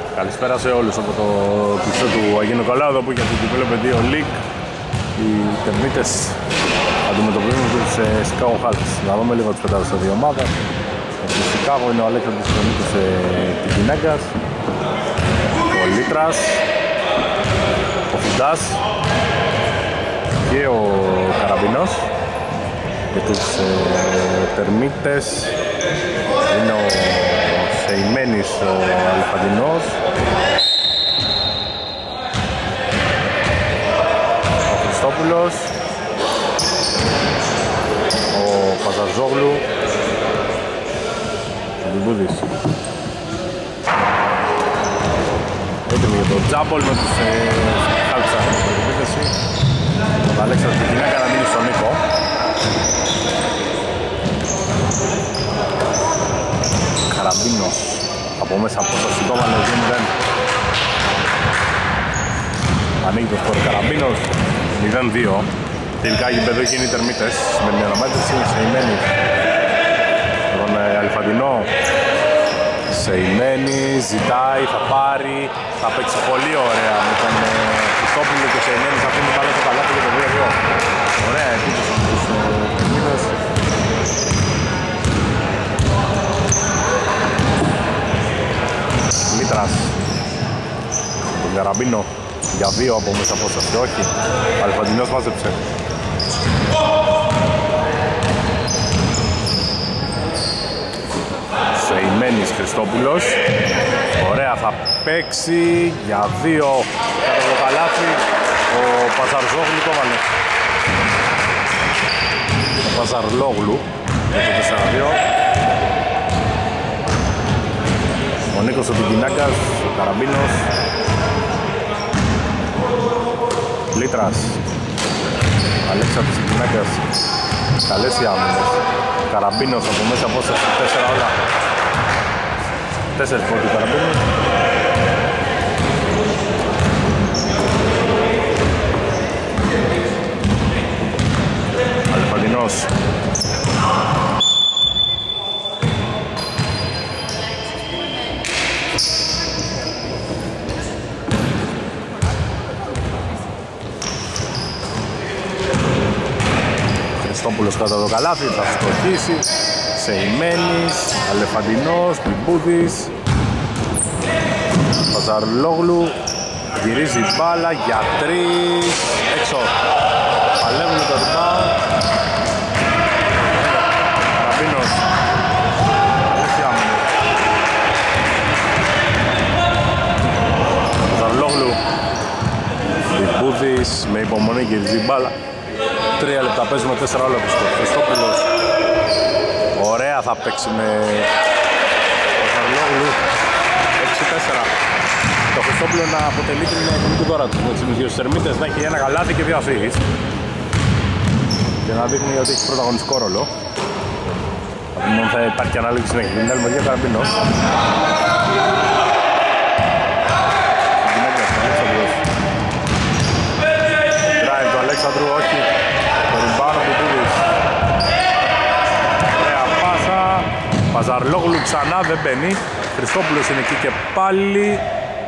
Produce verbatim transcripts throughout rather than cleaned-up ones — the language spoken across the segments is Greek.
Καλησπέρα σε όλους από το πιστό του Αγίου Νικολάου, εδώ που για το κυπέλλο δύο League οι Τερμίτες αντιμετωπίζουν τους Chicago Hulks. Να δούμε λίγο τους πεντάδες των δύο ομάδων. Στο Chicago είναι ο Αλέξανδρος Τερμίτες Τικινέγκας, ο Λίτρας, ο Φουντάς και ο Καραμπίνος. Για τους Τερμίτες είναι ο Σεϊμένης, ο Αλεφαντινός, ο Χριστόπουλος, ο Παζαρζόγλου και ο Μπιμπούδης. Έτοιμοι για το τζάμπολ με τους Χάλτσα στην πρώτη επίθεση. Τον Αλέξανδρο του Κινέκα να μείνει στον Νίκο. Καραμπίνος από μέσα από το συγκόμανε δύο μηδέν. Ανοίγει το σκορ Καραμπίνος μηδέν δύο. Τελικά γηπεδό και είναι οι Τερμίτες με την αναμέτρηση Σεϊμένη τον Αλφαντινό. Σεϊμένη ζητάει, θα πάρει, θα παίξει πολύ ωραία με τον Χριστόπουλο και Σεϊμένη θα αφήνει πάλι το καλάθι για το δύο δύο. Ωραία επίθεση με τους Τερμίτες. Λίτρας τον Καραμπίνο για δύο από μέσα απόσταση, όχι, ο Αλφαντινός μάζεψε. Σεϊμένης Χριστόπουλος, ωραία, θα παίξει για δύο κατά το καλάθι, ο Παζαρζόγλου το βάλε. Ο Παζαρλόγλου για το τέσσερα δύο. Ο Νίκος ο Τικινάκας, ο Καραμπίνος, Λίτρας, Αλέξανδρος Τικινάκας, καλές οι άμυνες. Καραμπίνος από μέσα απόσταση τέσσερα όλα. Τέσσερις πόντου Καραμπίνος. Αλεφαντινός. Χριστόπουλος κατά το καλάθι, θα στοχίσει. Σεϊμένης, Αλεφαντινός, Μπιμπούδης, Παζαρλόγλου, γυρίζει μπάλα για τρεις, έξω. Παλεύουν το rebound. Καραμπίνος, όχι άμυνος. Παζαρλόγλου, Μπιμπούδης με υπομονή γυρίζει μπάλα. Τρία λεπτά παίζουμε, τέσσερα όλα από σκορ. Χριστόπουλος, ωραία θα παίξει με Παζαρλόγλου, έξι τέσσερα. Το Χριστόπουλο να αποτελεί την εθνική τώρα του με τους Τερμίτες, να έχει ένα καλάθι και δύο ασίς και να δείχνει ότι έχει πρωταγωνιστικό ρόλο. Μόνο θα υπάρχει και ανάλυση συνέχεια. Την άλλη μεριά Καραμπίνος. Drive του Αλέξανδρου, όχι. Παζαρλόγλου ξανά δεν μπαίνει. Χριστόπουλος είναι εκεί και πάλι.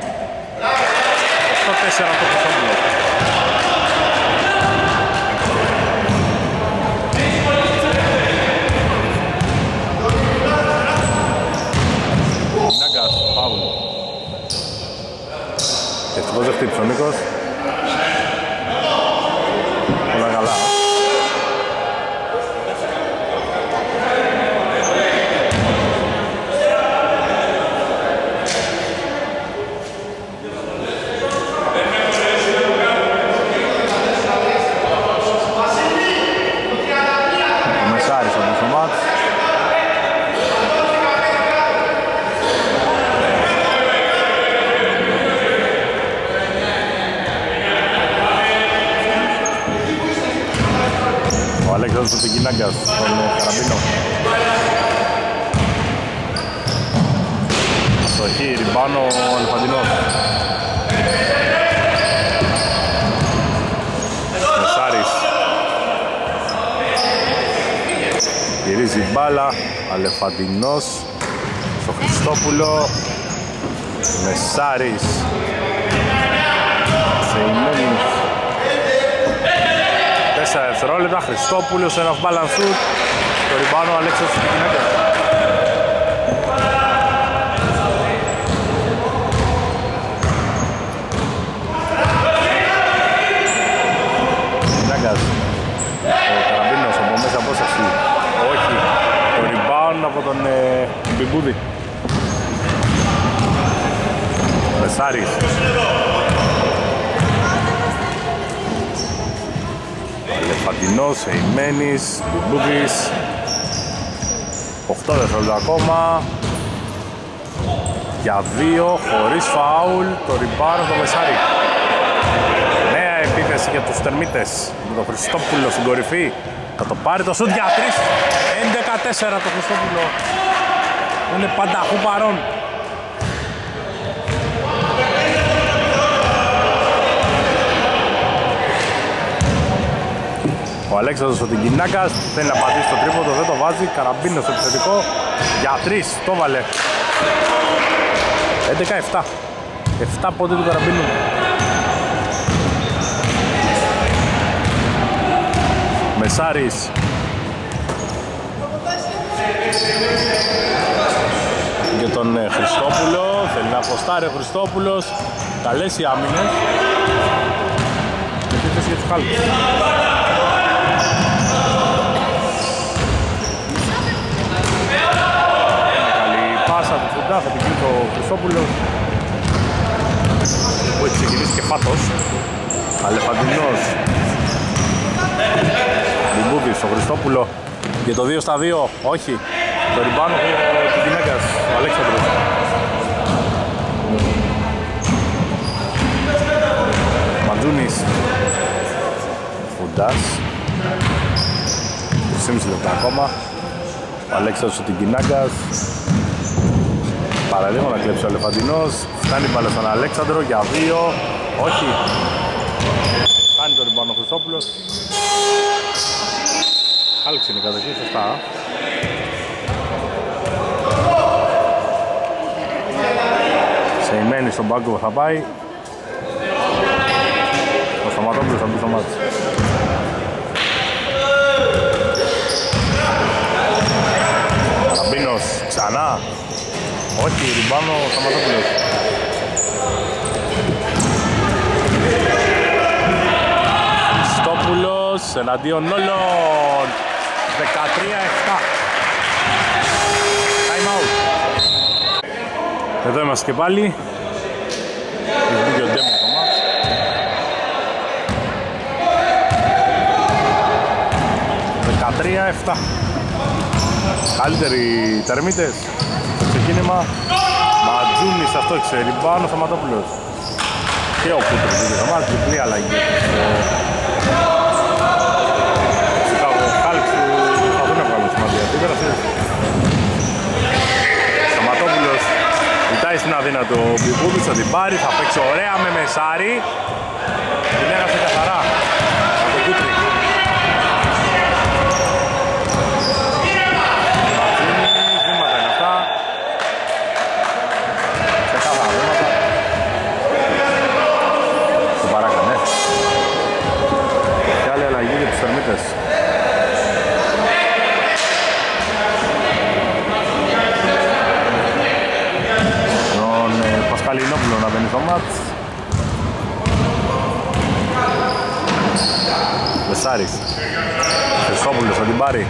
οκτώ τέσσερα το Χριστόπουλο. Νάγκας, Παύλου. Και ευτυχώς δεν χτύπησε ο Νίκος. Όλα καλά. Ο Αλέξανδρος του Τικινάγκας στον Καραμπίνο. Αστοχή, ριμπάνω ο Αλεφαντινός. Μεσάρης. Γυρίζει μπάλα, Αλεφαντινός στο Χριστόπουλο. Μεσάρης. Σεϊμένης. Τέσσερα δευτερόλεπτα. Χριστόπουλος, ένα off-balance shoot. Το rebound ο Αλέξος Κινάκας. Κινάκας. Ο Καραμπίνος από μέσα απόσταση. Όχι. Το rebound από τον ε, Μπιμπούδη. Μεσάρης. Αλεφαντινός, Εημένης, Μπιμπούδης. οκτώ δευτερόλεπτα ακόμα. Για δύο, χωρίς φάουλ, το rebound το Μεσάρη. Νέα επίθεση για τους Τερμίτες. Με τον Χριστόπουλο στην κορυφή. Θα το πάρει το σουτ για τρεις. έντεκα τέσσερα το Χριστόπουλο. Είναι πανταχού παρόν. Ο Αλέξανδρος ο Τιγκινάκας θέλει να πατήσει το τρίποντο, δεν το βάζει. Καραμπίνος στο επιθετικό για τρεις, το βάλε. έντεκα επτά. επτά πόντι του Καραμπίνου. Μεσάρης. Για τον ε, Χριστόπουλο, θέλει να αποστάρει ο Χριστόπουλος. Καλές οι άμυνες. Επίθεση για τους Χάλκους. Θα την κλείσει ο Χριστόπουλος που έχει ξεκινήσει και φάτος. Αλεφαντινός. Μπιμπούδης, ο Χριστόπουλο για το δύο στα δύο, όχι. Το ριμπάνο του Κινέκας, ο Αλέξανδρος. Μαντζούνης. Φουντάς. είκοσι πέντε λεπτά ακόμα. Ο Αλέξανδρος ο Τιγκινάκας. Παραλίγο να κλέψει ο Αλεφαντινός. Φτάνει πάλι στον Αλέξανδρο για δύο. Όχι. Κάνει το ριμπάνο ο Χριστόπουλος. Άλεξε είναι η κατοχή, σωστά. Σεϊμένη στον πάγκο θα πάει. Ο Σταματόπουλος θα μπει στο μάτι. Αμπίνος ξανά. Όχι, ριμπάνο ο Σταματόπουλος. Χριστόπουλος εναντίον όλων. δεκατρία επτά. Time out. Εδώ είμαστε και πάλι. Έχει βγει και ο Ντέμος το μάτς. δεκατρία επτά. Καλύτεροι Τερμίτες. Στο ξεκίνημα. Ματζούνης, αυτό ξέρει. Πάνω ο Σταματόπουλος. Και ο Κούτρος βγήκε το μάτς. Διπλή αλλαγή. Σταματόπουλος κοιτάει στην αδύνατο Μπιμπούδης, θα την πάρει, θα παίξει ωραία με Μεσάρη. Την έγραψε καθαρά από το Κούτρι. Βήματα είναι αυτά. Ξεκάθαρα βήματα. Το παράκανε. Και άλλη αλλαγή για τους Τερμίτες. Πασχαλινόπουλο να μπαίνει στο μάτς. Μεσάρης. Χριστόπουλος θα την πάρει.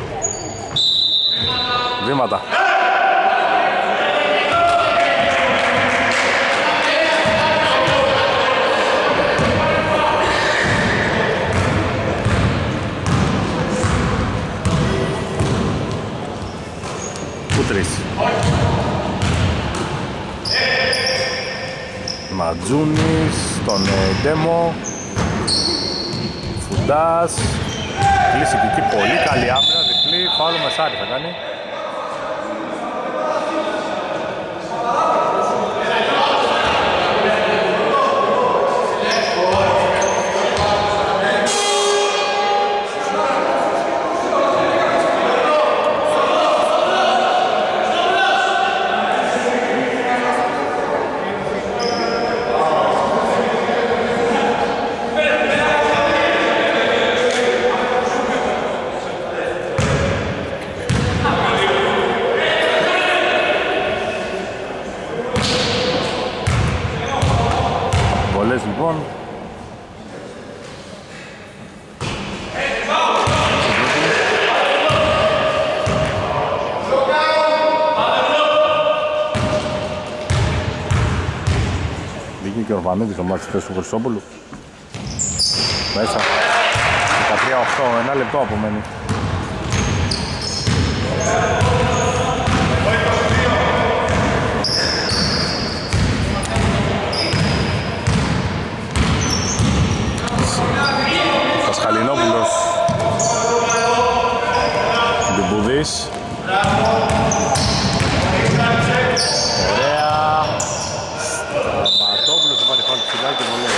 Βήματα. Κούτρις. Ματζούνης, τον Ντέμο. Φουντάς. Κλείσει και εκεί πολύ καλή άμυνα, διπλή, φάουλο Μεσάρη θα κάνει. λοιπόν. Βγήκε και ο Ορβανίδης στο μάτι της θέσης του Χρυσόπουλου. Μέσα. δεκατρία οκτώ, ένα λεπτό απομένει. Πασχαλινόπουλος. Ντιμπουδής. Ωραία. Σταματόπουλος θα πάρει φάουλ ψηλά και βολεύει.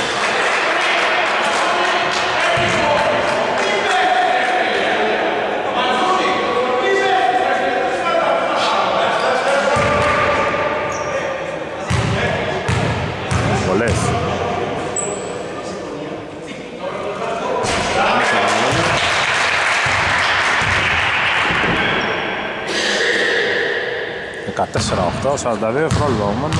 Βολές. δεκατέσσερα οκτώ, σαράντα δύο δευτερόλεπτα μόνο.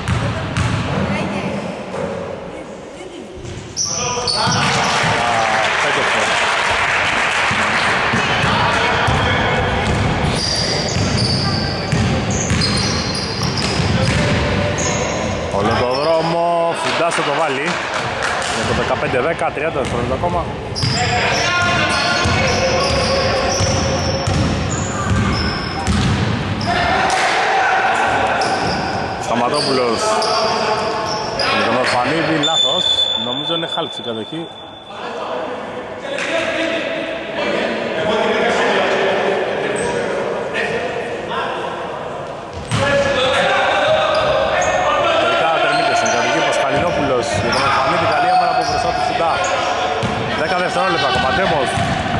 Όλο το δρόμο, Φουντάς το βάλει για το δεκαπέντε δέκα, τριάντα δευτερόλεπτα ακόμα. Σταματόπουλος με τον Ορφανίδη, λάθος, νομίζω είναι χάλξη η κατοχή. Τελικά τερμίτες είναι κατοχή, Πασχαλινόπουλος με τον Ορφανίδη, καλή άμυνα από μπροστά του Φουντά. δέκα δευτερόλεπτα, Κομματέμος.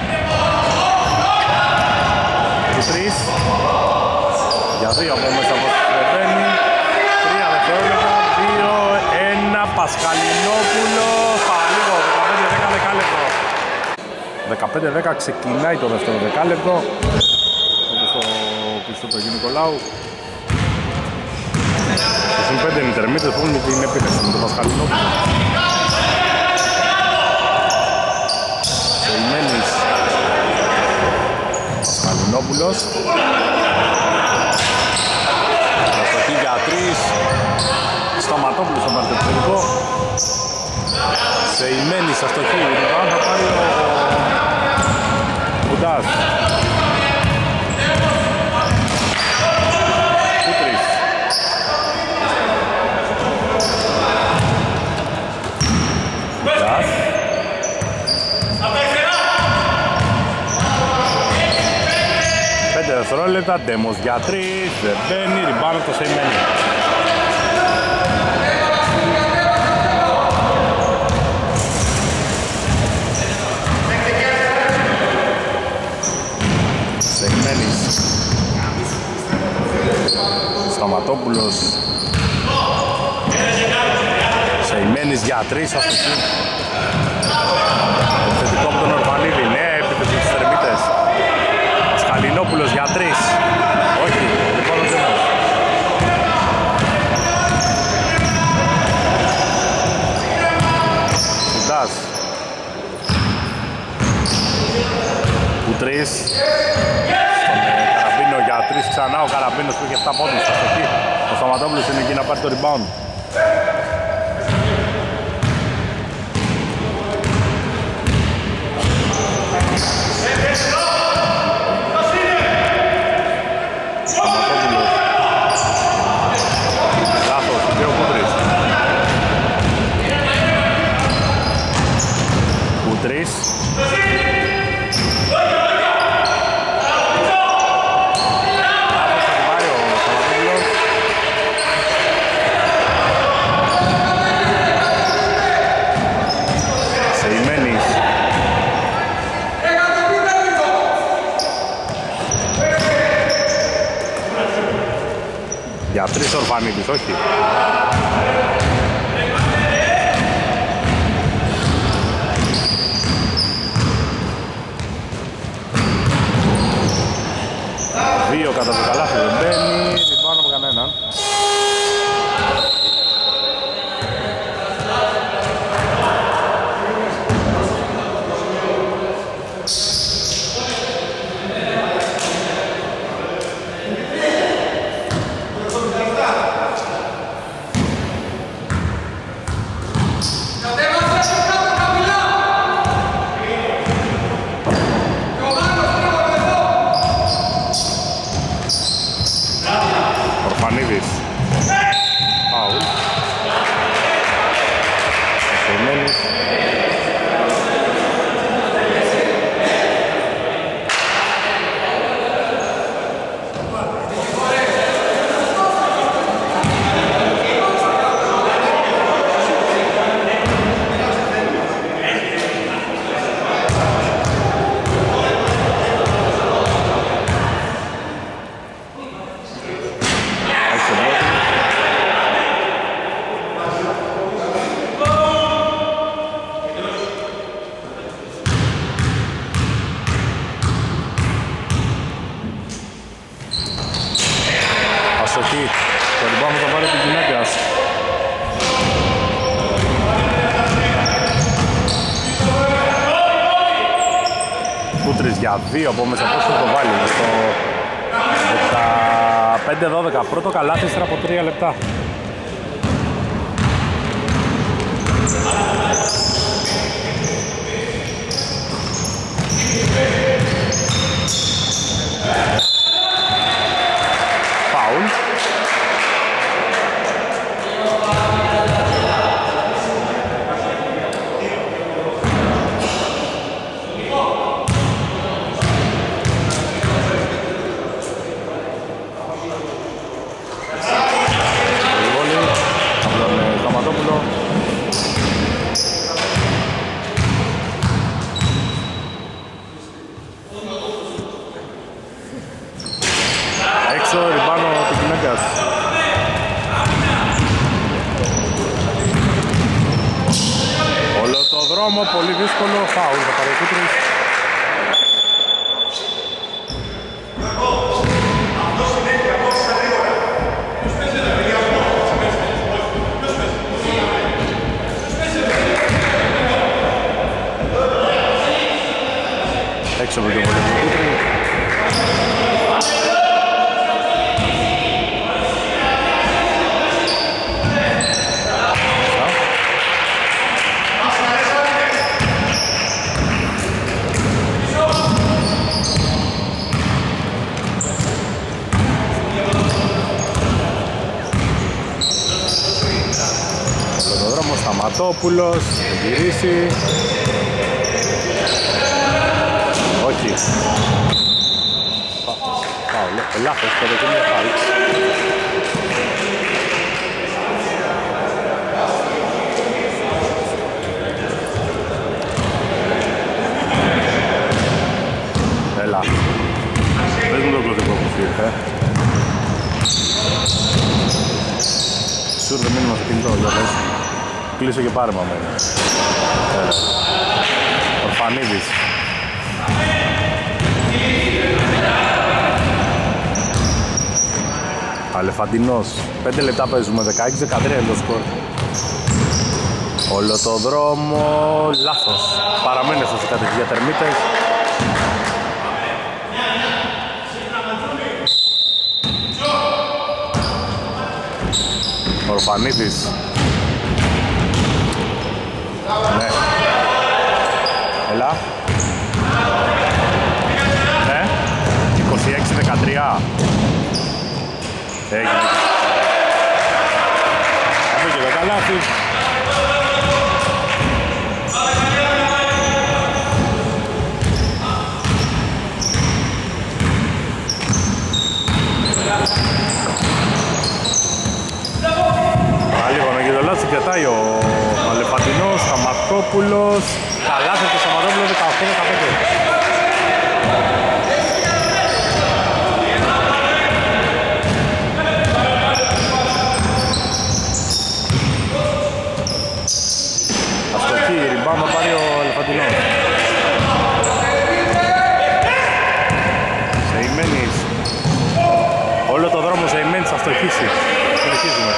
Του τρεις, για δύο από μέσα από Σεβένη. δύο ένα, Πασχαλινόπουλος, παραλίγο, δεκαπέντε δέκα δεκάλεπτο. δεκαπέντε δέκα ξεκινάει το δεύτερο δεκάλεπτο. Όπως το πίσω το Γιώργου Νικολάου. Το συν πέντε είναι οι τερμίτες που έχουν την επίθεση με τον Πασχαλινόπουλο. Σεϊμένης, Πασχαλινόπουλος. Αστοχή για τρεις. Σταματόπουλος στο μαρτεπιθετικό. Σεϊμένης αστοχή. Λοιπόν θα πάρει ο Φουντάς. Κούτρις. Φουντάς. Πέντε δευτερόλεπτα. Ντέμος για τρεις. Δεν μπαίνει. Ριμπάνω το Σεϊμένη. Σεϊμένης. Σταματόπουλος. Σεϊμένης για τρεις, αστοχή. Επιθετικό από τον Ορφανίδη, ναι, επίθεση στους τερμίτες. Πασχαλινόπουλος για τρεις. Όχι, λοιπόν ο Τζένος. Φουντάς. Που τρεις. Καραμπίνο για τρεις ξανά, ο Καραμπίνος που είχε επτά πόντους. Αστοχή. Ο Σταματόπουλος είναι εκεί να πάρει το rebound. Σταματόπουλος. Λάθος, και ο Κούτρης. Κούτρης. Για τρεις Ορφανίδης, όχι. Δύο κατά το καλάθι δεν μπαίνει, ριμπάνω από κανέναν. Ορφανίδης. Φάουλ. Σεϊμένης. Το ριμπάουντ θα πάρει την Γυναίκας. Κούτρις για δύο από μέσα, πώς θα το βάλει στο δεκαπέντε δώδεκα, πρώτο καλάθι ύστερα από τρία λεπτά. Φάουλ. Πολύ δύσκολο, φάουλ θα πάρει ο Κούτρης. Έξω με το βολεύει ο Κούτρης. Σταματόπουλος, θα γυρίσει. Όχι. Φάουλ, λάθος, το δοκίμιο φάουλ. Έλα. Πες μου το κλωτικό που φύγε. Σουρ δεν μείνουμε στο κινητό, για πες. Κλείσω και πάρε μαμένα. Ορφανίδης. Αλεφαντινός. πέντε λεπτά παίζουμε, δεκαέξι δεκατρία είναι το σκορ. Όλο το δρόμο, λάθος. Παραμένει στους κατευθυντές Τερμίτες. Ορφανίδης. Ναι. Έλα. Ναι. είκοσι έξι δεκατρία. Έγινε. Αυτό και το καλάθι. Λίγο με γεδολάτσι κρατάει ο Αλεφαντινός, Σταματόπουλος. Καλάθι και Σταματόπουλος δεκαοκτώ δεκαπέντε. Αστοχή, ριμπάουντ θα πάρει ο Αλεφαντινός. Σεϊμένης. Όλο το δρόμο Σεϊμένης θα αστοχίσει. Συνεχίζουμε.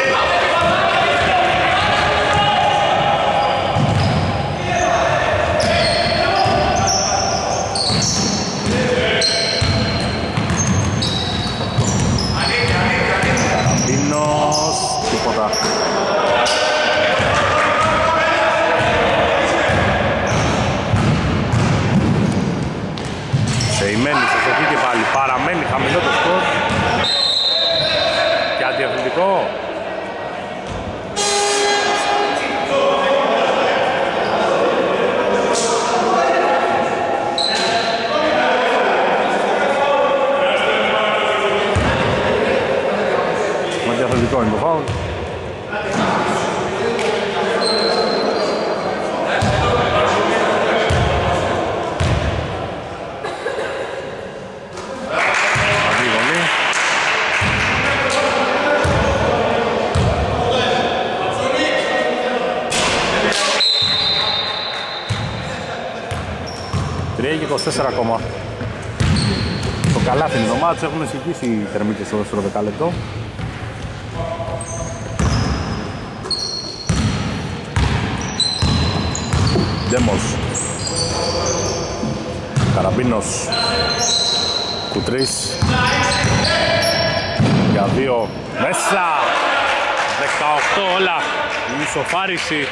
Καραμπίνος, τίποτα. Σεϊμένης, αστοχή και πάλι. Παραμένει χαμηλό το σκορ. τελικό. Μα διαφορετικό είναι το φάουλ. τρία και είκοσι τέσσερα ακόμα. Το καλάθι είναι το μάτς, έχουν συγχύσει οι Τερμίτες στο δεύτερο δεκάλεπτο. Ντέμος, Καραμπίνος, Κουτρής, για δύο, μέσα, δεκαοκτώ όλα, η ισοφάριση.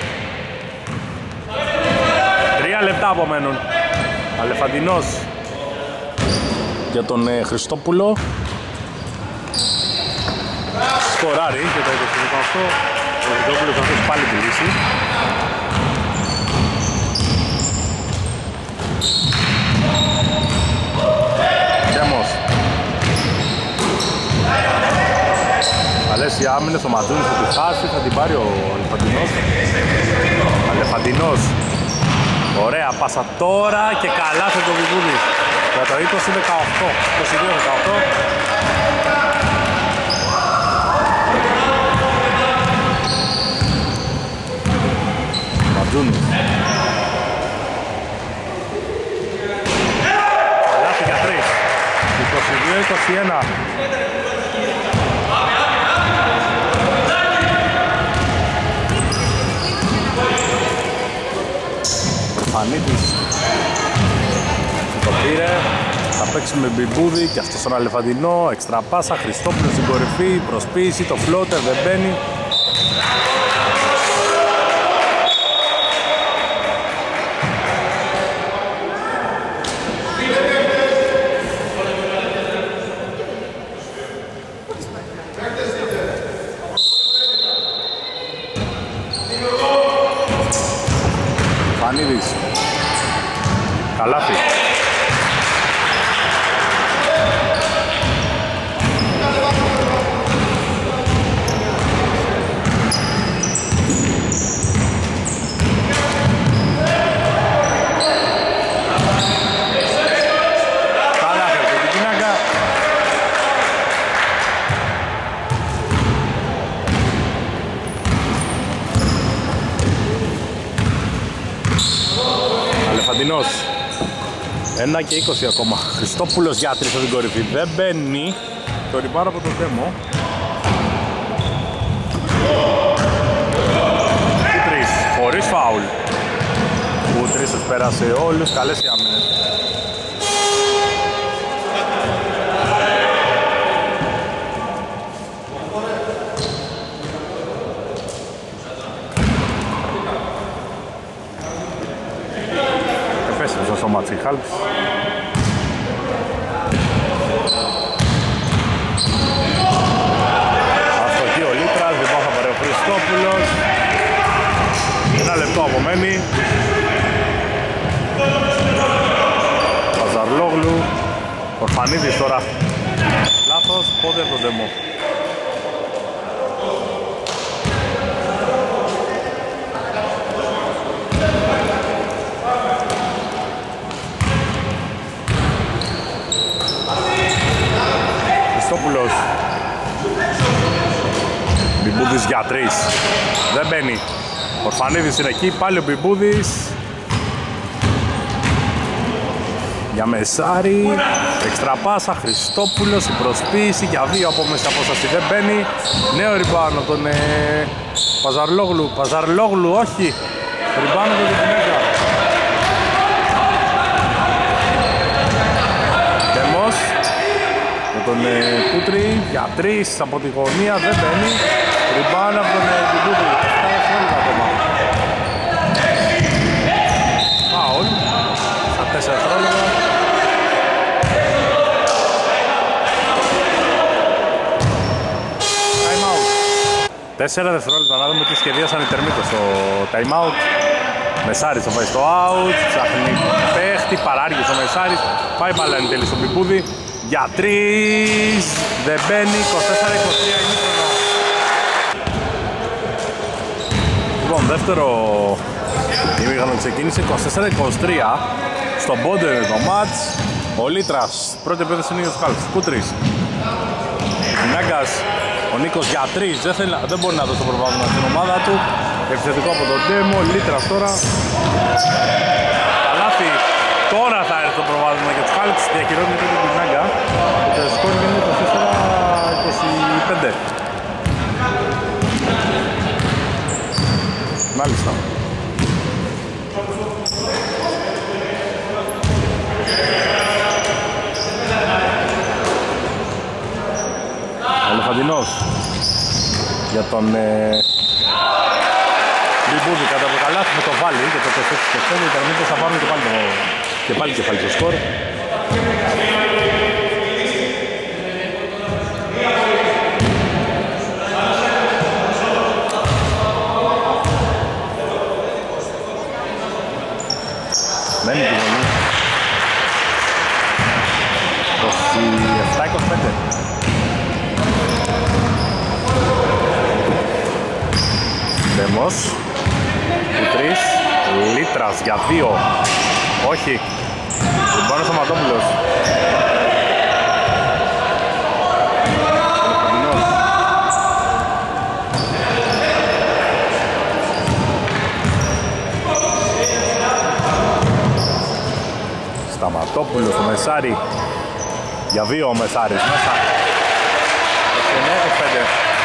Τρία λεπτά απομένουν. Αλεφαντινός για τον ε, Χριστόπουλο. Σκοράρει και το είκοσι δεκαοκτώ. Ο Χριστόπουλος θα αφήσει πάλι τη λύση. Ντέμος. Καλές οι άμυνες, ο Ματζούνης θα τη χάσει, θα την πάρει ο Αλεφαντινός. Αλεφαντινός. Ωραία, πάσα τώρα και καλά σε το Βιβούδη. Για το είκοσι δεκαοκτώ, είκοσι δύο δεκαοκτώ. Ματζούνης. Καλάθι για τρεις. είκοσι δύο είκοσι ένα. Φανίτης το πήρε, θα παίξει με Μπιμπούδη και αυτό στον Αλεφαντινό, εξτρα πάσα, Χριστόπουλος στην κορυφή, προσποίηση, το φλότερ δεν μπαίνει. Φανίδης, καλάθι. ένα και είκοσι ακόμα. Χριστόπουλος για τρεις στην κορυφή. Δεν μπαίνει. Το ριμπάρο από το Δέμο. Κούτρις, χωρίς φάουλ. Κούτρις τους πέρασε όλους. Καλές οι άμυνες. Στο μάτσι Χάλπης. Αστοχή ο Λίτρας, λοιπόν θα πάρει ο Χριστόπουλος. Ένα λεπτό απομένει. Παζαρλόγλου. Ορφανίδης τώρα. Λάθος, πόδι από τον Δέμο. Χριστόπουλος. Μπιμπούδης για τρεις. Δεν μπαίνει. Ορφανίδης είναι εκεί, πάλι ο Μπιμπούδης. Για Μεσάρη. Εξτραπάσα, Χριστόπουλος, η προσποίηση για δύο από μέσα απόσταση δεν μπαίνει. Νέο ριμπάνο τον ε, Παζαρλόγλου. Παζαρλόγλου, όχι. Ριμπάνο τον Δεπινέγκα. Δεμός. Με τον ε, Κούτρι για τρεις από τη γωνία δεν μπαίνει. Ριμπάν από τον ε, Μπιμπούδη. Αυτά είναι ακόμα. Φάουλ. Στα τέσσερα χρόνια. Time out. Τέσσερα δευτερόλεπτα να δούμε τι σχεδίασαν οι Τερμίτες στο time out. Μεσάρης το πάει στο out, ψάχνει παίχτη, παράργησε ο Μεσάρης. Πάει μπάλα εν τέλει στον Πιπούδη. Για τρεις, δεν μπαίνει, είκοσι τέσσερα είκοσι τρία ημίχρονο. Λοιπόν, δεύτερο ημίχρονο ξεκίνησε είκοσι τέσσερα είκοσι τρία. Στον πόντο είναι το μάτς. Ο Λίτρας, πρώτη επίθεση είναι ο Χάλς. Κούτρης. Νάγκας, ο Νίκος για τρεις, δεν, θέλει, δεν μπορεί να δώσει το προβάδισμα στην ομάδα του. Επιθετικό από τον Ντέμο, Λίτρας τώρα. Καλάθι, τώρα θα έρθει το προβάδισμα για τους Χάλτς. Διακυρώνει και την Νάγκα. Το σκορ είναι είκοσι τέσσερα είκοσι πέντε. Μάλιστα. Αλεφαντινός για τον ε... Μπιμπούδη κατά το καλάθι με το βάλει και το τέσσερα πέντε. Οι Τερμίτες θα πάρουν και πάλι το, και πάλι κεφάλι το σκορ. Μένει τη βολή. είκοσι επτά είκοσι πέντε. Δέμος, Κουτρής, Λίτρας για δύο. Όχι. Λιμπάνος ο Ματόπουλος. Σταματόπουλος ο Μεσάρη. Για δύο ο Μεσάρης μέσα. είκοσι εννέα είκοσι πέντε.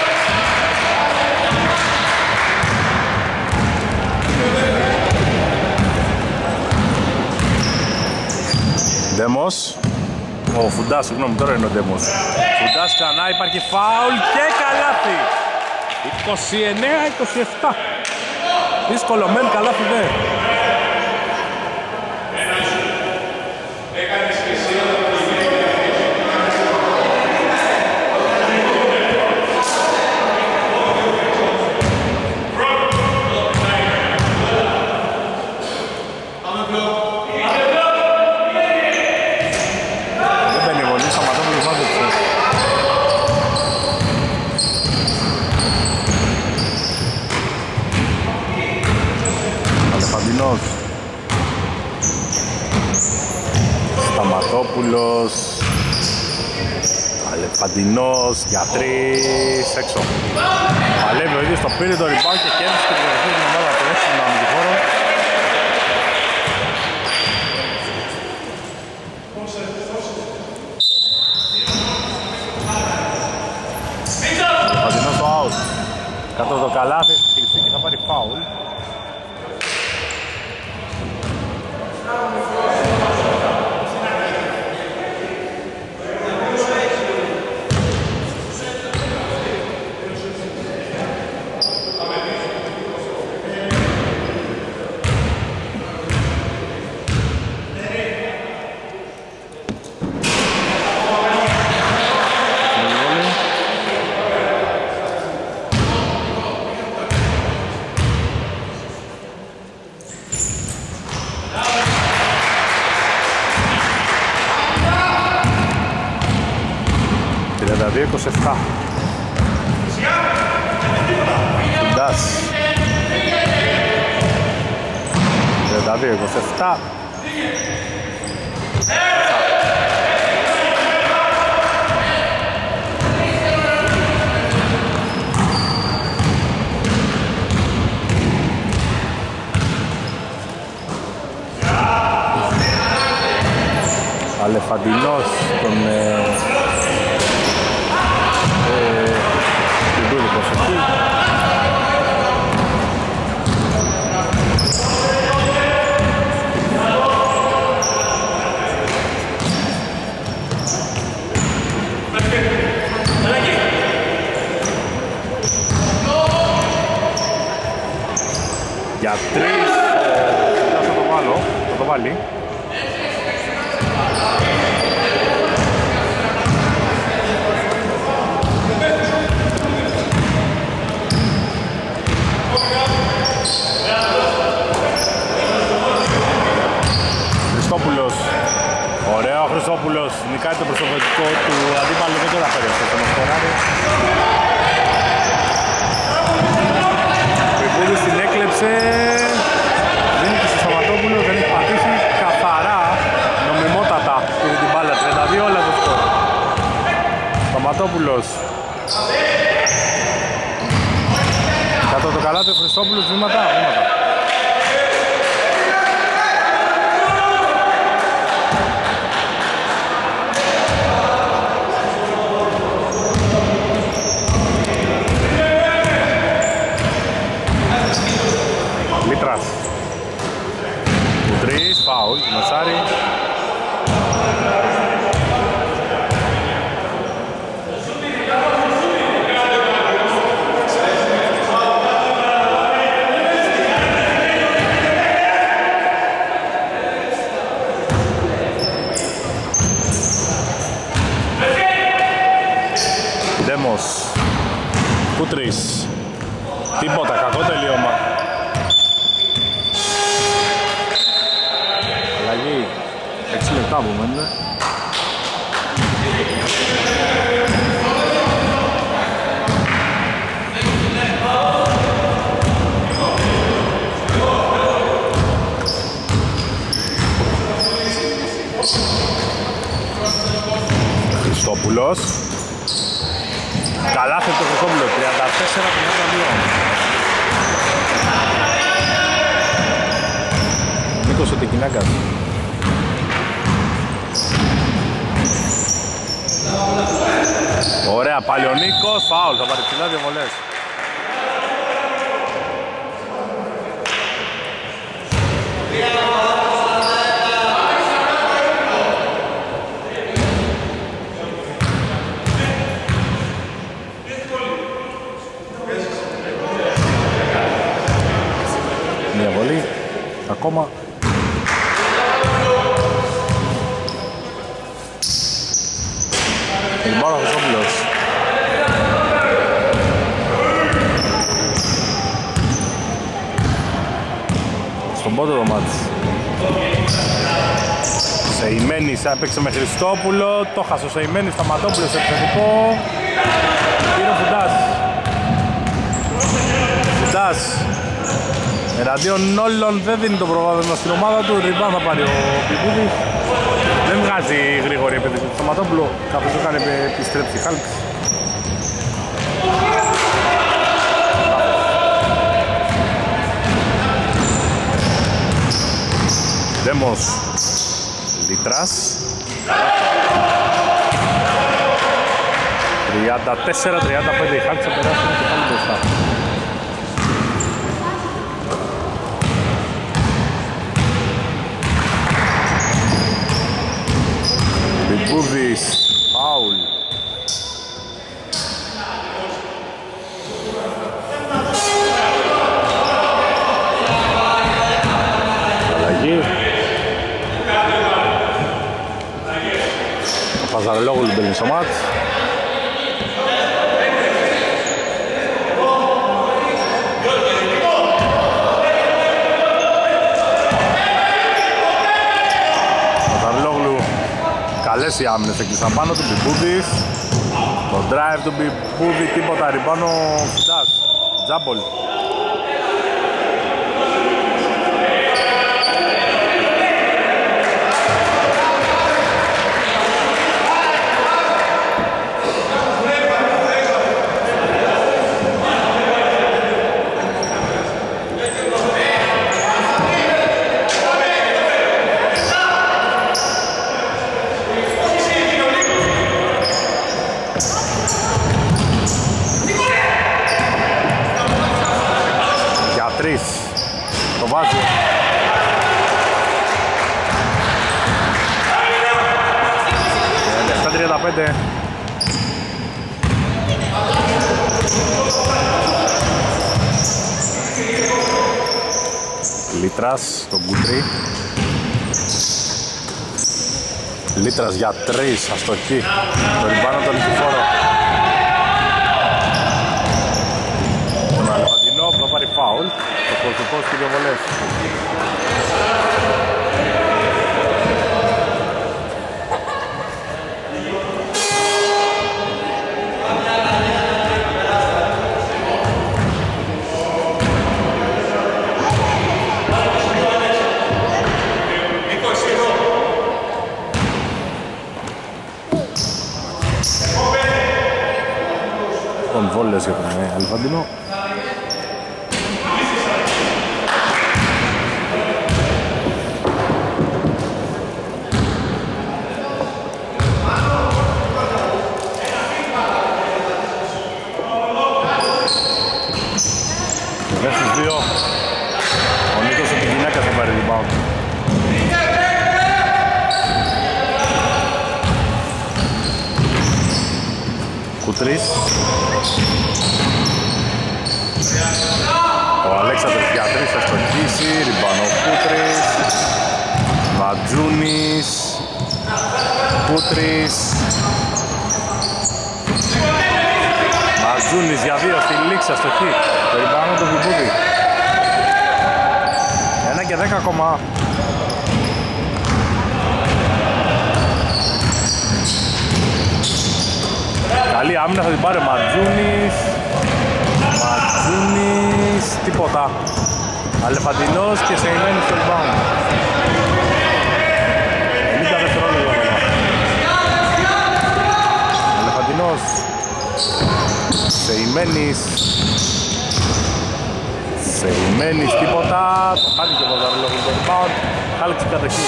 Ντέμος. Ο Φουντάς, συγγνώμη, τώρα είναι ο Ντέμος. Φουντάς ξανά, υπάρχει φάουλ και καλάθι. είκοσι εννέα είκοσι επτά. Δύσκολο μεν, καλάθι δε. Σταματόπουλος, Αλεφαντινός για τρεις, έξω. Παλεύει ο ίδιος, το πήρε το rebound και κέρδισε την προηγούμενη την ομάδα του έξω στην αμυντική χώρο. Αλεφαντινός το out. Κάτω το καλάθι, κλειστεί και θα πάρει foul. τριάντα δύο είκοσι επτά. Φουντάς. τριάντα δύο είκοσι επτά. Αλεφαντινός τον ε, την τούδη προσοχή. Για τρεις, θα το βάλω, θα το βάλει. Χριστόπουλος. Κάτω το καλάθι ο Χριστόπουλος, βήματα, βήματα. Λίτρας. Κουτρής, φάουλ, Μασάρι. Ντέμος. Κουτρής. Τίποτα, κακό τελείωμα. Αλλαγή. έξι λεπτά που μένουν. Χριστόπουλος. Καλάθι το Χριστόπουλο, τριάντα τέσσερα τριάντα δύο. Νίκος ο Τικινάκας. Ωραία, πάλι ο Νίκος, φάουλ, θα πάρει ψηλά δύο βολές. Μια βολή, ακόμα. Ελμπάρα ο Χριστόπουλος. Στον πόντο το μάτς. Σεϊμένης έπαιξε με Χριστόπουλο, το χάσε ο Σεϊμένης, Σταματόπουλος επιθετικό. Πήρε ο Φουντάς. Φουντάς. Εναντίον όλων δεν δίνει το προβάδισμα στην ομάδα του, ριμπάν θα πάρει ο Πιπούδης. Δεν βγάζει γρήγορη επίθεση του Σταματόπουλου, καθώς το κάνει επιστρέψει Χάλκς. Δέμος. Λίτρας. τριάντα τέσσερα τριάντα πέντε η Χάλκς θα περάσουν και πάλι μπροστά. Μπούδης, φάουλ. Αλλαγή. Ο Παζαρολόγου μπαίνει στο μάτς. Καλές οι άμυνες έκλεισαν πάνω του, Μπιμπούδης. Το drive του Μπιμπούδη, τίποτα, ριμπάνω Φουντάς. Τζάμπολ. Το βάζει. τριάντα επτά τριάντα πέντε. Λίτρας στον Κουτρί. Λίτρας για τρεις, αστοχή. Το ριμπάνω τον Νικηφόρο. Τον Αλεφαντινό που θα πάρει φάουλ. Το κορτικό και δύο βολές. on βόλες για τον Αλεφαντίνο. Δεύτερος δύο, ο Νίκος ο Πικινάκας θα πάρει rebound. Κουτρής. Ο Αλέξανδρος για τρεις θα στοχίσει, rebound ο Κούτρης. Ματζούνης. Κούτρης. Ματζούνης για δύο στη λήξα στο χ. Το rebound του Βιμπούδη. Ένα και δέκα ακόμα. Καλή άμυνα θα την πάρει ο Ματζούνης. Ματζούνης. Τίποτα. Αλεφαντινός και Σεϊμένης στο rebound. ενενήντα δευτερόλεπτα. Αλεφαντινός. Σεϊμένης. Σεϊμένης τίποτα. Το χάνει και ο Βαζαρολόγος το rebound. Χάλεξη κατοχή.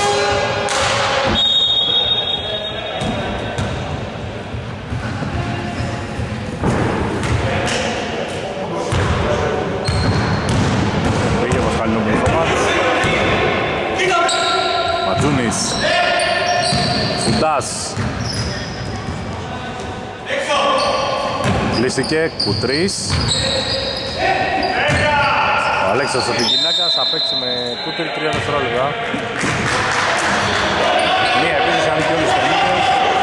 Πήγε ο Πασχαλινόπουλος στο μάτς. Ματζούνης. Φουντάς. Κλείστηκε, Κουτρής. Ο Αλέξας ο Πικινάκας θα παίξει με Κούτρη τρία δευτερόλεπτα. Μία επίθεση αν και όλες τις τεχνίκες.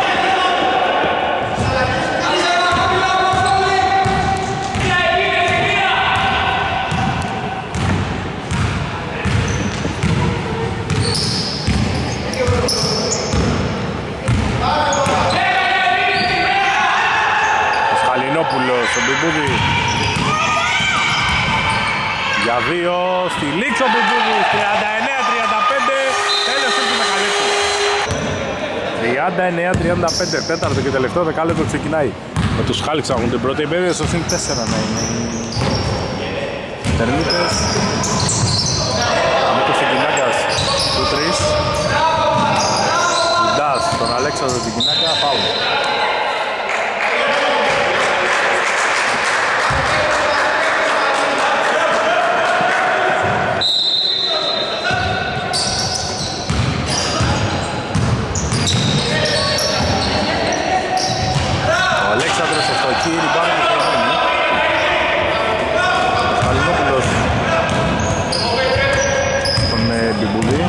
Ο Σκαλινόπουλος στον Μπιμπούδη. Για δύο, στη λήξη ο Μπιμπούδης, τριάντα εννέα τριάντα πέντε, τέλος του μεγαλύτερου. τριάντα εννέα τριάντα πέντε, τέταρτο και τελευταίο δεκάλεπτο ξεκινάει. Με τους Χάλιξ έχουν την πρώτη επίδεια, στο συν τέσσερα να είναι οι Τερμίτες. Νίκος Τικινάκας, του τρεις. Ντάς, τον Αλέξανδρο Τικινάκα, φάουλ. Κύριε πάνω και Σεϊμένη. Πασχαλινόπουλος στον Μπιμπούλη.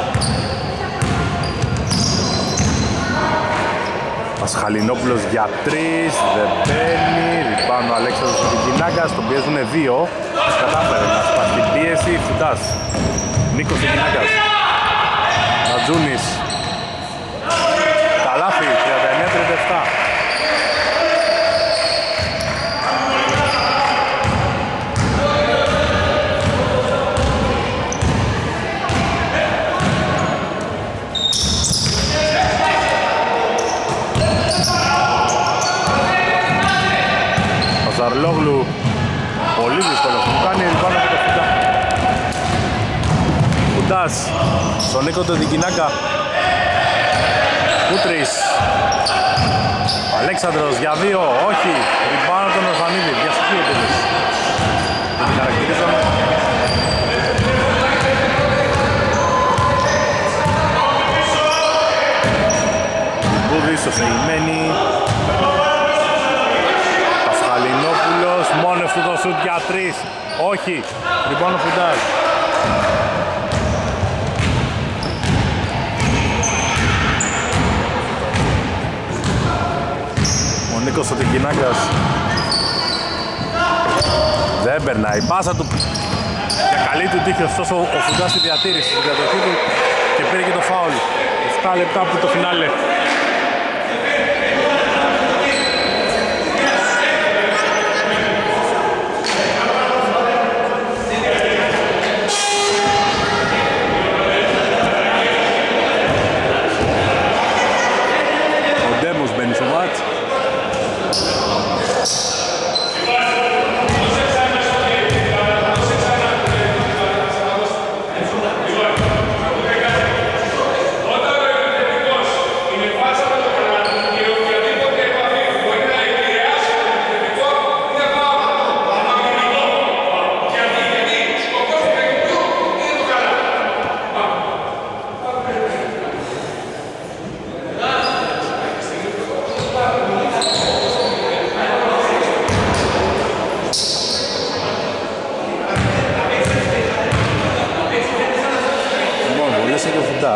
Πασχαλινόπουλος για τρεις, δεν μπαίνει. Ριμπάνω ο Αλέξανδρος και την Κινάκα, τον πιέζουν δύο. Κατάφερε να σπάσει την πίεση, Φουτάς. Νίκος και Κινάκας. Ματζούνης. Καλάφι, τριάντα εννέα τριάντα επτά. Ζαρλόγλου, πολύ δύσκολο που κάνει, πάνω από το Φουντά. Φουντάς, στον Νίκο τον Δικινάκα. Κούτρης. Αλέξανδρος για δύο, όχι. Ριμπάνω τον Ορφανίδη, βιαστική επίδεση. Δεν την χαρακτηρίζαμε. Μπούδης, στο Σεϊμένη. Μόνο του το σουτ για τρεις. Όχι. Λοιπόν ο Φουντάς. Ο Νίκος ο Τικινάκας. Δεν περνάει. Πάσα του. Για καλή του τύχη ωστόσο ο Φουντάς στη διατήρηση στην κατοχή του και πήρε και το φάουλ. επτά λεπτά από το φινάλε.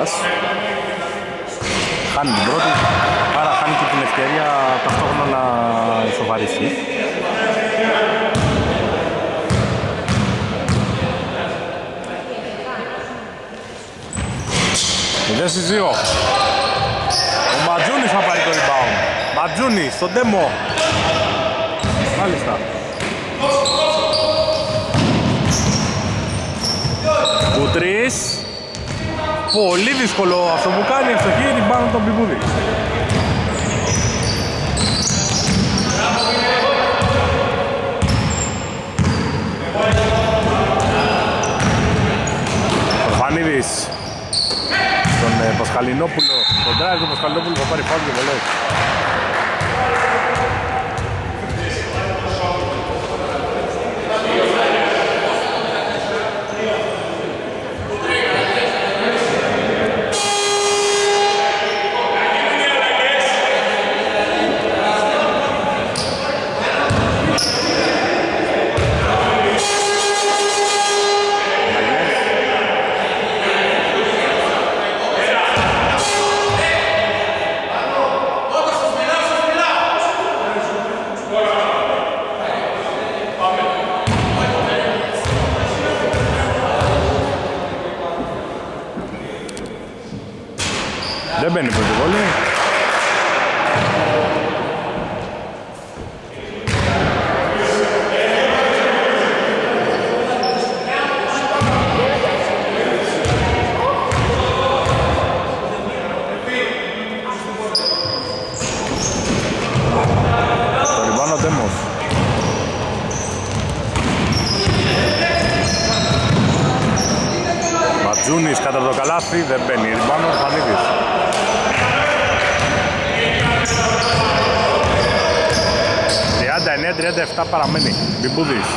Σκόουχαλας. Χάνει την πρώτη, άρα χάνει και την ευκαιρία ταυτόχρονα να ισοβαρίσει. μηδέν στις δύο. Ο Ματζούνης θα πάρει το rebound. Ματζούνης στον Ντέμο. Μάλιστα. Κουτρής. Πολύ δύσκολο αυτό που κάνει, αστοχή, rebound τον Μπιμπούδη. Φανίδης στον ε, Πασχαλινόπουλο, τον drive του Πασχαλινόπουλου θα πάρει φάουλ και βολές. Δεν μπαίνει πρώτη βόλη. Το ριμπάνω Ντέμος. Ματζούνης κατά το καλάθι, δεν μπαίνει. Ριμπάνω Φανίδης. τριάντα εννέα τριάντα επτά παραμένει. Μπιμπούδης.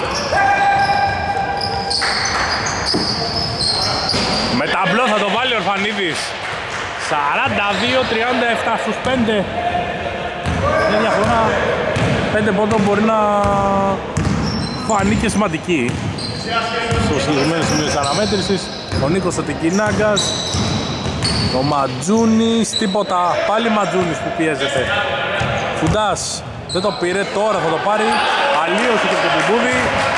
Με ταμπλό θα το βάλει ο Ορφανίδης. σαράντα δύο τριάντα επτά στους πέντε. Μια διαφορά πέντε πόντων μπορεί να φανεί και σημαντική. Στο συγκεκριμένο σημείο της αναμέτρησης. Ο Νίκος ο Τικινάγκας. Ο Ματζούνης, τίποτα. Πάλι Ματζούνης που πιέζεται. Φουντάς. Δεν το πήρε, τώρα θα το πάρει. Αλλίωσε και το Μπιμπούδη.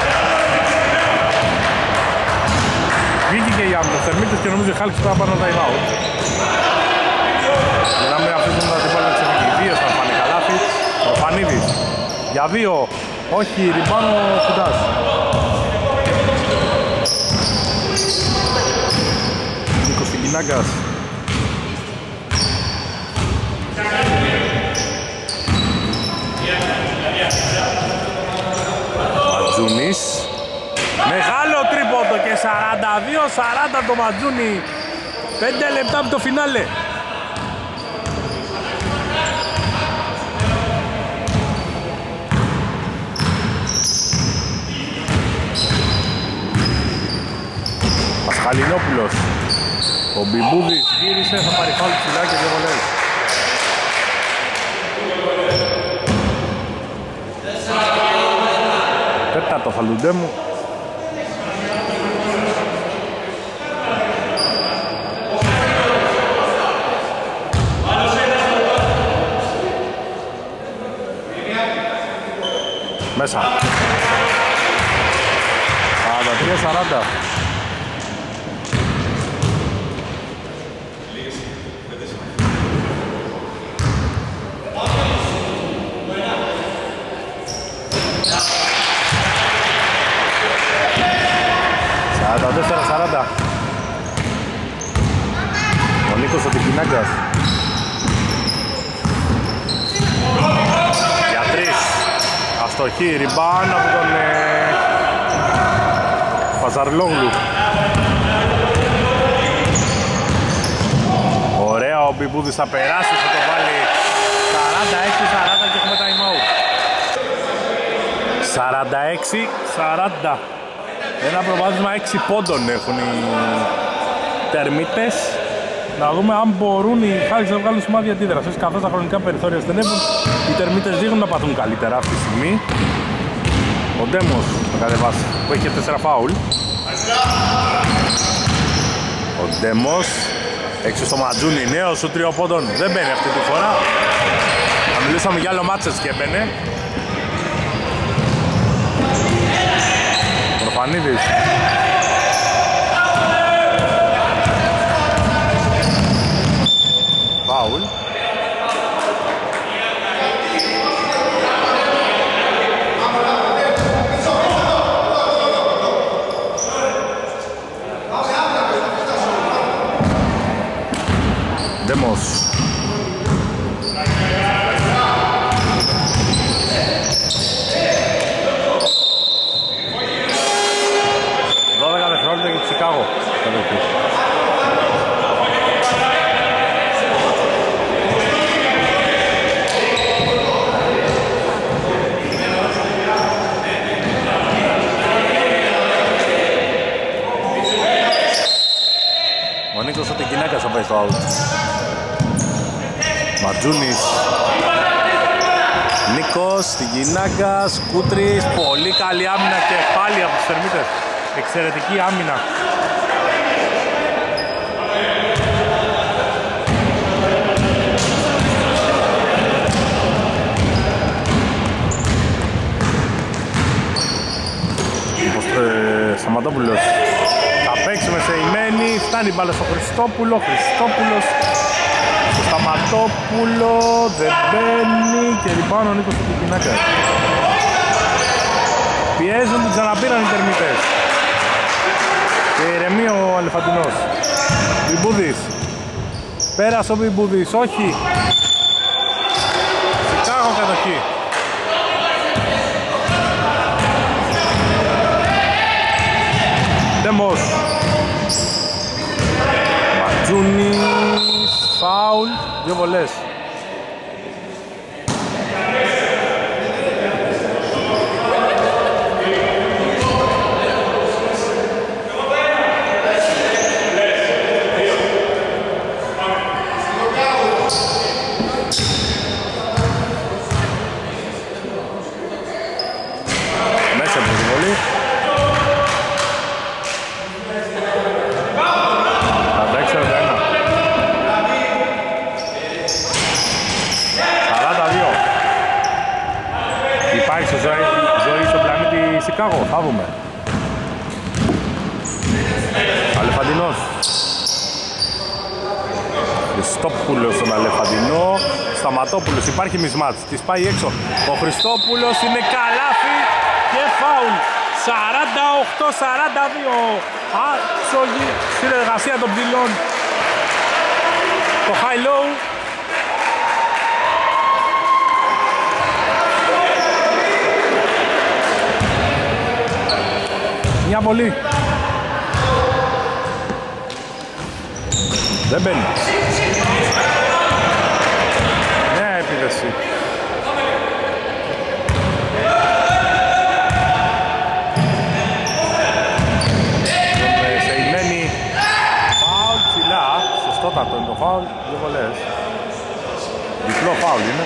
Βγήκε και η άμυνα Θερμίτες και νομίζω χάλιξε τώρα πάνω τα time out. Για να μην αφήσουμε να την πάλι να ξεφύγει. Δύο θα πάνε καλάθι. Ο Φανίδης. Για δύο. Όχι, ριμπάνω Φουντάς. Νίκος Τικινάγκας. Ματζούνης. Μεγάλο τρίποντο και σαράντα δύο σαράντα το Ματζούνι. πέντε λεπτά από το φινάλε. Πασχαλινόπουλος. Ο Μπιμπούδης γύρισε, θα πάρει φάουλ ψηλά και δύο βολές. Τέταρτο φάουλ του Ντέμου. Μέσα. σαράντα τρία σαράντα. σαράντα τέσσερα σαράντα. Ο Νίκος ο Τικινάγκας. Για τρεις. Αστοχή, ριμπάν από τον ε... Παζαρλόγλου. Ωραία, ο Μπιμπούδης θα περάσει, θα το βάλει σαράντα έξι σαράντα και έχουμε time out. σαράντα έξι σαράντα. Ένα προβάδισμα έξι πόντων έχουν οι Τερμίτες. Να δούμε αν μπορούν οι Χάλκες να βγάλουν σημάδια αντίδρασης. Καθώς τα χρονικά περιθώρια στενεύουν, οι Τερμίτες δείχνουν να παθούν καλύτερα αυτή τη στιγμή. Ο Ντέμος θα κατεβάσει, που έχει τέσσερα φάουλ. Ο Ντέμος Έξω στο Ματζούνι, νέο σου τριοπόντων, δεν μπαίνει αυτή τη φορά. Θα μιλήσαμε για άλλο μάτσες και μπαίνε. Προφανίδης. Φάουλ. Δέμος. δώδεκα δευτερόλεπτα για το Σικάγο. Ο Νίκος ο Τικινάκας θα πάει στο out. Ματζούνης. Νίκος, Τικινάκας, Κούτρης. Πολύ καλή άμυνα και πάλι από τους Θερμίτες. Εξαιρετική άμυνα. Ε, Σαματόπουλος θα παίξει με Σεϊμένη, φτάνει η μπάλα στο Χριστόπουλο, Χριστόπουλος στο Σταματόπουλο, δεν μπαίνει και λοιπόν ο Νίκος του Κικινάκα. Πιέζουν, την ξαναπήραν οι Τερμιτές και ηρεμεί ο Αλεφαντινός. Μπιμπούδης, πέρασε ο Μπιμπούδης, όχι, Σικάγο κατοχή. Δέμος. Ματζούνης, φάουλ, δύο βολές. Μέσα από τη βολή. Υπάρχει ζωή, ζωή στον πλανήτη Σικάγο, θα δούμε. Αλεφαντινός. Χριστόπουλος στον Αλεφαντινό. Σταματόπουλος, υπάρχει μισμάτς, της πάει έξω. Ο Χριστόπουλος είναι καλάθι και φάουλ. σαράντα οκτώ σαράντα δύο. Άψογη συνεργασία των ψηλών. Το high-low. Μια βολή. Δεν μπαίνει. Νέα επίδεση. Σεϊμένη. Φάουλ ψηλά. Σωστότατο είναι το φάουλ. Δύο βολές. Διπλό φάουλ είναι.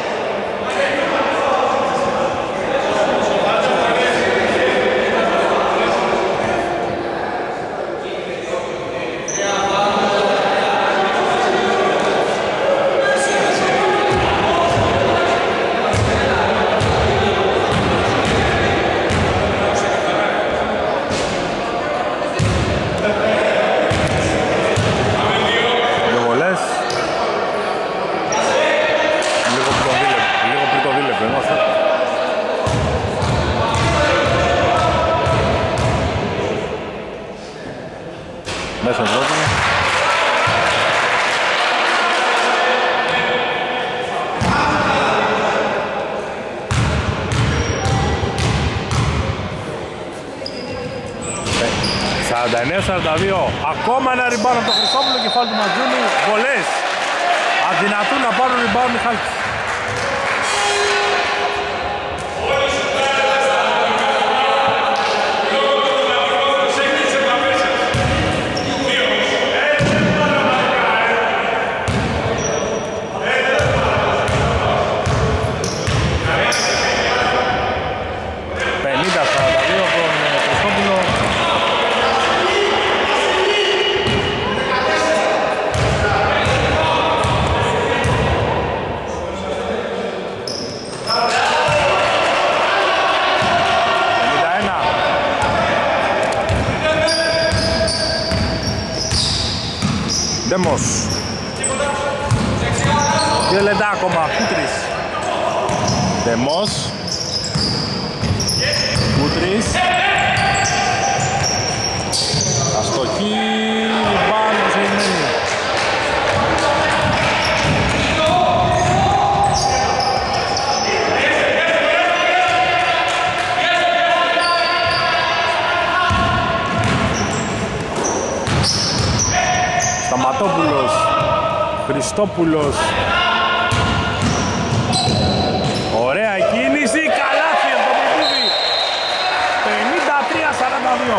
Μέσα πρώτη. σαράντα εννέα σαράντα δύο. Ακόμα ένα rebound από το Χριστόπουλο, κεφάλι του Ματζούνι. Βολές. Αδυνατούν να πάρουν rebound Μιχάλης. Ντέμος. Δύο λεπτά ακόμα, Κούτρης. Ντέμος. Κούτρης. Αστοχή, πάνω σε ημένη. Σταματόπουλος, Χριστόπουλος. Ωραία κίνηση, καλάθι από το παιχνίδι. πενήντα τρία σαράντα δύο.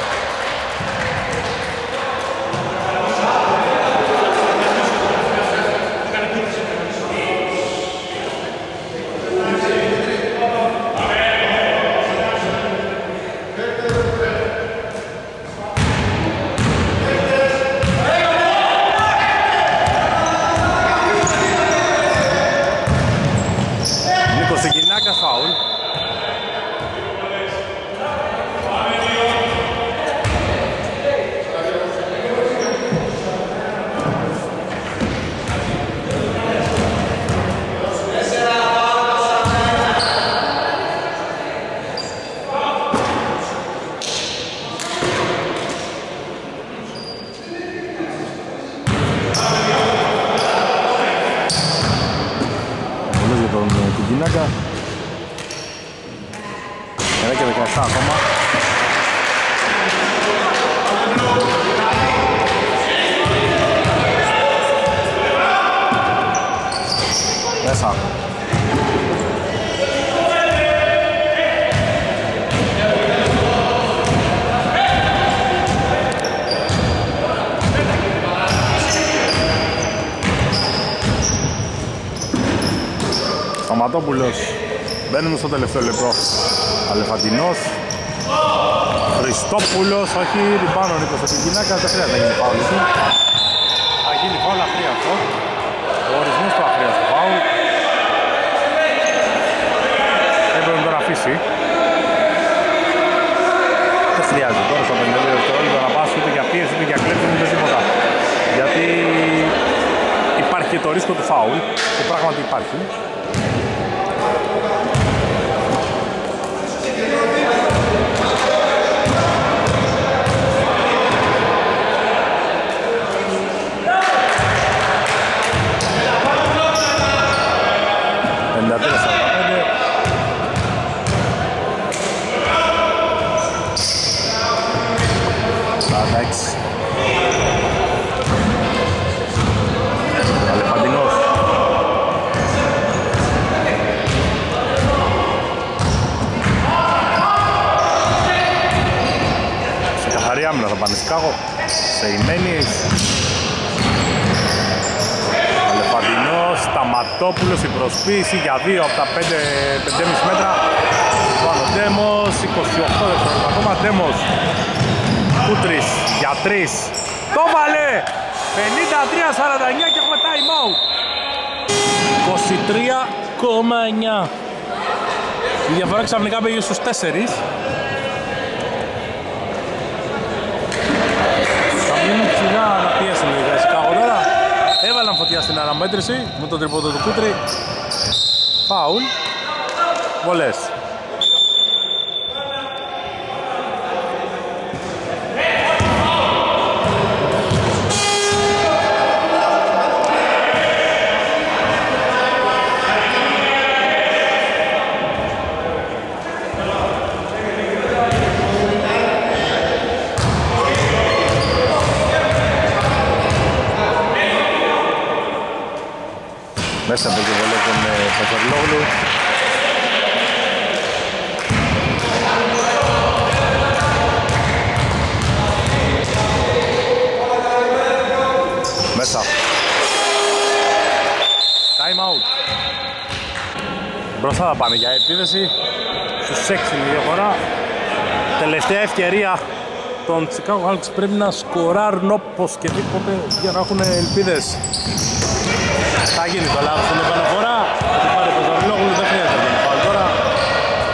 Φάουλ. Πολλές για τον Κουκκινάκα. Ένα και δεκαεπτά ακόμα. Μέσα. Σταματόπουλος. Μπαίνουμε στο τελευταίο λεπτό. Αλεφαντινός. Χριστόπουλος, όχι, ριμπάνω ο Νίκος από την Κινάκα, δεν χρειάζεται να γίνει φάουλ εκεί. Θα γίνει φάουλ αχρίαστο. Ο ορισμός του αχρίαστο φάουλ. Έπρεπε να τον αφήσει. Δεν χρειάζεται τώρα στα πενήντα δύο δευτερόλεπτα να πας ούτε για πίεση, ούτε για κλέψη, ούτε τίποτα. Γιατί υπάρχει και το ρίσκο του φάουλ, που πράγματι υπάρχει. Αλεφαντινός. Σε καθαρή άμυνα θα πάνε Σικάγο. Σεϊμένης. Αλεφαντινός, Σταματόπουλος, η προσποίηση για δύο από τα πέντε κόμμα πέντε μέτρα. Πάνω Ντέμος, είκοσι οκτώ δευτερόλεπτα ακόμα. Ντέμος. Κούτρης για τρεις. Το βάλε! πενήντα τρία σαράντα εννιά και έχουμε time out. είκοσι τρία κόμμα εννιά. Η διαφορά ξαφνικά πήγε στους τέσσερις. Θα μείνουν ψηλά να πιέσουν λίγα οι Σικάγο τώρα. Έβαλαν φωτιά στην αναμέτρηση με τον τρίποντο του Κούτρη. Φάουλ. Βολές. Μέσα από τη βολή τον Πασαρλόγλου. Μέσα. Time out. Μπροστά θα πάνε για επίδεση. Στους έξι η διαφορά. Τελευταία ευκαιρία των Chicago Hawks πρέπει να σκοράρουν όπως και τίποτε για να έχουν ελπίδες. Θα γίνει το λάθος στην επαναφορά. Θα πάρει το Ζαρλόγλου, δεν χρειάζεται να γίνει πάλι τώρα.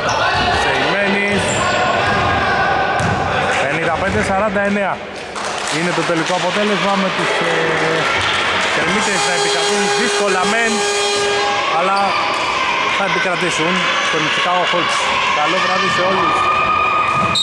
Σεϊμένης. πενήντα πέντε σαράντα εννέα. είναι το τελικό αποτέλεσμα, με τους ε, Τερμίτες να επικρατούν δύσκολα μεν, αλλά θα επικρατήσουν στον Chicago Hawks. Καλό βράδυ σε όλους.